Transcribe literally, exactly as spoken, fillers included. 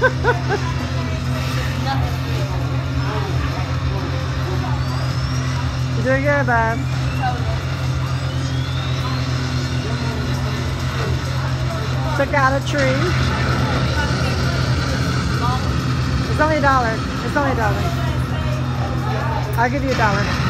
You're doing good, man. Took out a tree. It's only a dollar. It's only a dollar. I'll give you a dollar.